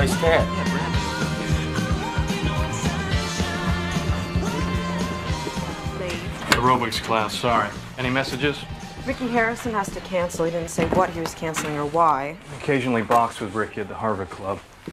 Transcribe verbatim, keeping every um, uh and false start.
Nice cat. Yeah, brand Aerobics class, sorry. Any messages? Ricky Harrison has to cancel. He didn't say what he was canceling or why. Occasionally box with Ricky at the Harvard Club.